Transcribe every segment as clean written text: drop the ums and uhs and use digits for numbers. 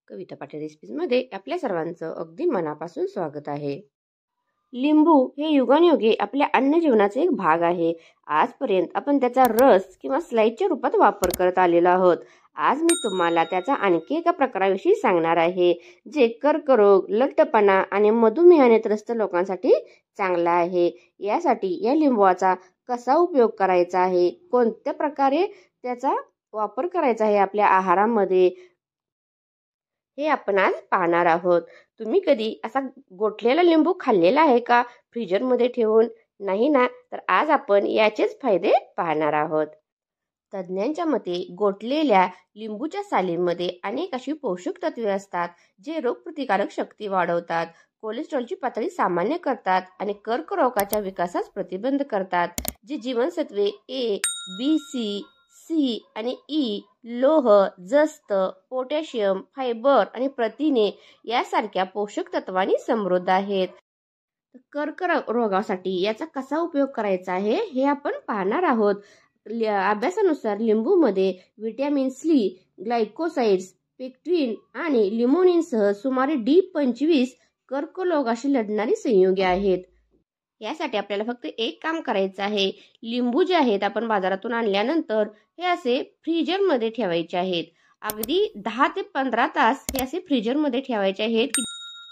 कविता पाटील रेसिपीजमध्ये आपल्या सर्वांचं अगदी मनापासून स्वागत आहे। लिंबू हे युगानुयुगे आपल्या अन्न जीवनाचा एक भाग आहे। आजपर्यंत आपण त्याचा रस किंवा स्लाइसच्या रूपात वापर करत आलेलो आहोत। आज मी तुम्हाला त्याचा आणखी एका प्रकाराविषयी सांगणार आहे, जे कर्करोग, लठ्ठपणा आणि मधुमेहाने त्रस्त लोकांसाठी चांगला आहे। यासाठी या लिंबूचा कसा उपयोग करायचा आहे, कोणत्या प्रकारे त्याचा वापर करायचा आहे आपल्या आहारामध्ये, हे आपण आज पाहणार आहोत। तुम्ही कधी असा गोठलेला लिंबू खाल्लेला आहे का, फ्रीजरमध्ये ठेवून? नाही ना? तर आज आपण याचेच फायदे पाहणार आहोत। तज्ज्ञांच्या मते गोठलेल्या लिंबूच्या सालीमध्ये अनेक अशी पोषक तत्वे असतात, जे रोगप्रतिकारक शक्ती वाढवतात, कोलेस्ट्रॉलची पातळी सामान्य करतात आणि कर्करोगाच्या विकासास प्रतिबंध करतात, जे जीवनसत्वे ए, बी, सी आणि ई, लोह, जस्त, पोटॅशियम, फायबर आणि प्रथिने यासारख्या पोषक तत्वांनी समृद्ध आहेत। कर्करोगासाठी याचा कसा उपयोग करायचा आहे हे आपण पाहणार आहोत। अभ्यासानुसार लिंबूमध्ये व्हिटॅमिन सी, ग्लायकोसाइड्स, पेक्टिन आणि लिमोनिनसह सुमारे D25 कर्करोगाशी लढणारी संयुगे आहेत। यासाठी आपल्याला फक्त एक काम करायचं आहे। लिंबू जे आहेत आपण बाजारातून आणल्यानंतर हे असे फ्रीजरमध्ये ठेवायचे आहेत। अगदी 10 ते 15 तास हे असे फ्रीजरमध्ये ठेवायचे आहेत।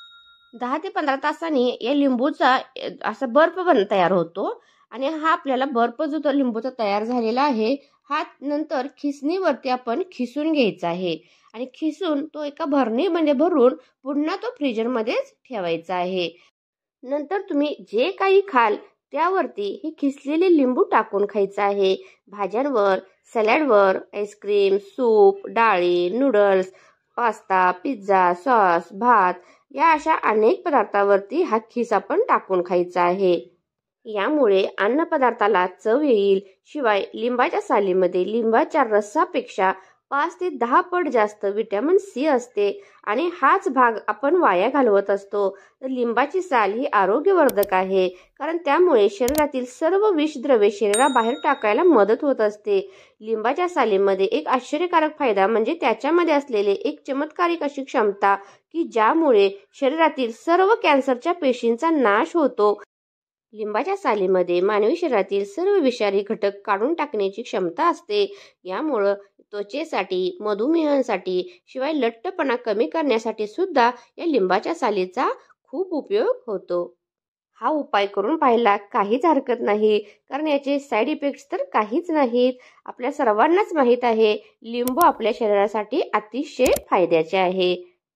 10 ते 15 तासांनी या लिंबूचा असा बर्फ तयार होतो आणि हा आपल्याला बर्फ जो तो लिंबूचा तयार झालेला आहे, हा नंतर खिसणीवरती आपण खिसून घ्यायचा आहे आणि खिसून तो एका भरणीमध्ये भरून पुन्हा तो फ्रीजरमध्येच ठेवायचा आहे। नंतर तुम्ही जे काही खाल त्यावरती हे खिसलेले लिंबू टाकून खायचं आहे। भाज्यांवर, सॅलडवर, आईस्क्रीम, सूप, डाळी, नूडल्स, पास्ता, पिझ्झा, सॉस, भात या अशा अनेक पदार्थावरती हा खिस आपण टाकून खायचा आहे। यामुळे अन्नपदार्थाला चव येईल। शिवाय लिंबाच्या सालीमध्ये लिंबाच्या रसापेक्षा 5 ते 10 पट जास्त व्हिटॅमिन सी असते आणि हाच भाग आपण वाया घालवत असतो। तर लिंबाची साल ही आरोग्यवर्धक आहे, कारण त्यामुळे शरीरातील सर्व विषद्रव्ये शरीराबाहेर टाकायला मदत होत असते। लिंबाच्या सालीमध्ये एक आश्चर्यकारक फायदा म्हणजे त्याच्यामध्ये असलेले एक चमत्कारिक अशी क्षमता, की ज्यामुळे शरीरातील सर्व कॅन्सरच्या पेशींचा नाश होतो। लिंबाच्या सालीमध्ये मानवी शरीरातील सर्व विषारी घटक काढून टाकण्याची क्षमता असते। यामुळे त्वचेसाठी, मधुमेहासाठी, शिवाय लठ्ठपणा कमी करण्यासाठी सुद्धा या लिंबाच्या सालीचा खूप उपयोग होतो। हा उपाय करून पाहायला काहीच हरकत नाही, कारण याचे साईड इफेक्ट्स तर काहीच नाहीत। आपल्या सर्वांनाच माहीत आहे, लिंबू आपल्या शरीरासाठी अतिशय फायद्याचे आहे।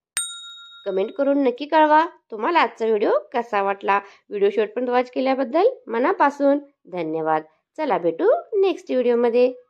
कमेंट करून नक्की कळवा तुम्हाला आजचा व्हिडिओ कसा वाटला। व्हिडिओ शेवटपर्यंत वॉच केल्याबद्दल मनापासून धन्यवाद। चला भेटू नेक्स्ट व्हिडिओमध्ये।